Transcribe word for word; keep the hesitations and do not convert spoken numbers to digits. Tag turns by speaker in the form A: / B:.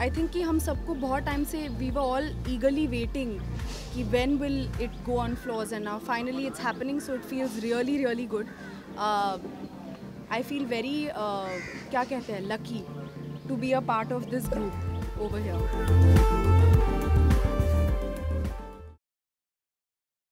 A: I think कि हम सबको बहुत टाइम से we were all eagerly waiting कि when will it go on floors and now finally it's happening, so it feels really really good. I feel very क्या कहते हैं lucky to be a part of this group over here.